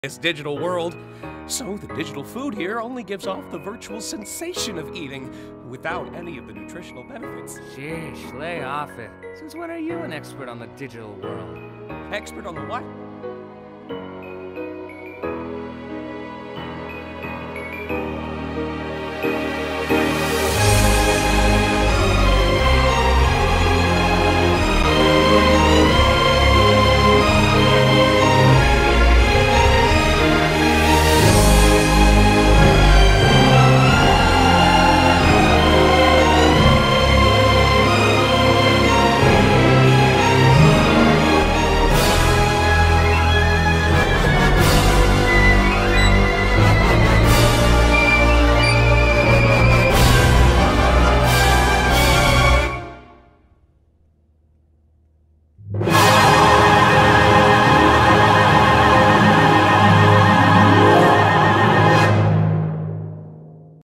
this digital world. So the digital food here only gives off the virtual sensation of eating without any of the nutritional benefits. Sheesh, lay off it. Since when are you an expert on the digital world? Expert on the what?